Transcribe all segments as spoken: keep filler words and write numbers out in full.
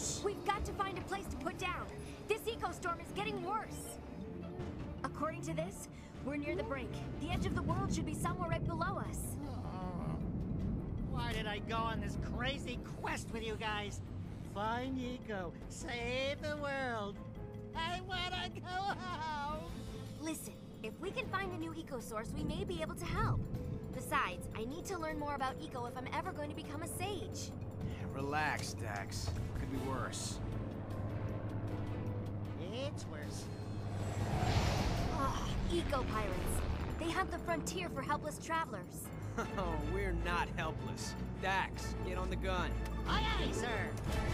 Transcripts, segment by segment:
ecos. We've got to find a place to put down. This eco-storm is getting worse. According to this, we're near the brink. The edge of the world should be somewhere right below us. Oh, why did I go on this crazy quest with you guys? Find Eco, save the world. I wanna go home. Listen, if we can find a new eco-source, we may be able to help. Besides, I need to learn more about eco if I'm ever going to become a sage. Relax, Dax. Could be worse. It's worse. Ah, eco-pirates. They have the frontier for helpless travelers. Oh, we're not helpless. Dax, get on the gun. Aye, aye, sir.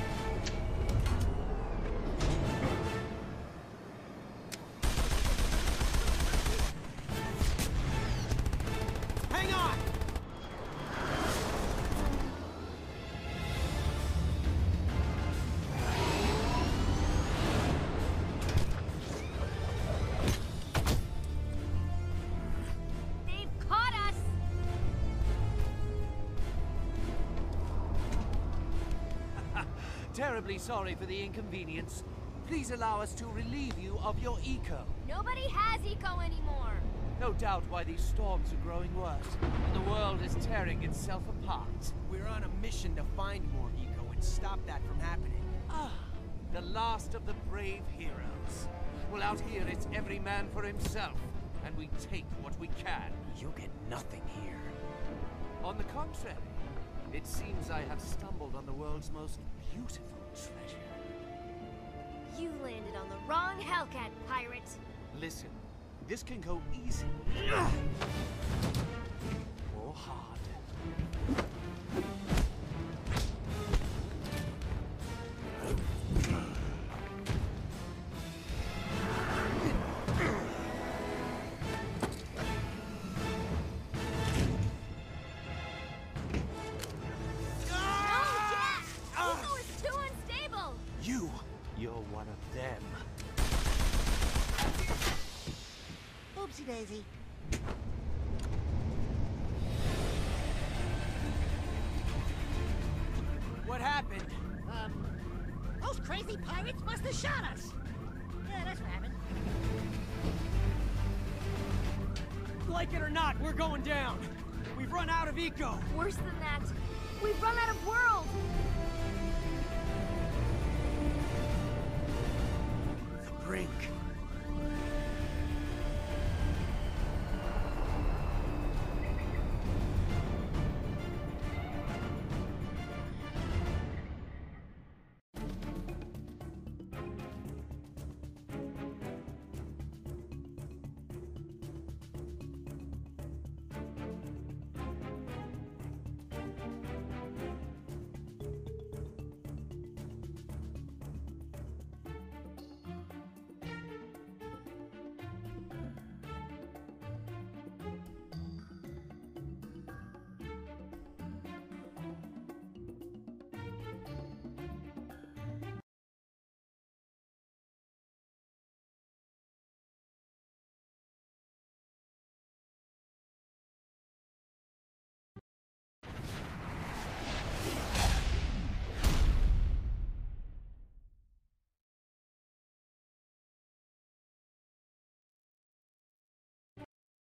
Hang on! They've caught us! Terribly sorry for the inconvenience. Please allow us to relieve you of your eco. Nobody has eco anymore. No doubt why these storms are growing worse, and the world is tearing itself apart. We're on a mission to find more eco and stop that from happening. Ah, the last of the brave heroes. Well, out here it's every man for himself, and we take what we can. You'll get nothing here. On the contrary, it seems I have stumbled on the world's most beautiful treasure. You landed on the wrong Hellcat, pirate. Listen, this can go easy or hard. You, you're one of them. Oopsie daisy. What happened? Um, those crazy pirates must have shot us. Yeah, that's what happened. Like it or not, we're going down. We've run out of eco. Worse than that, we've run out of world.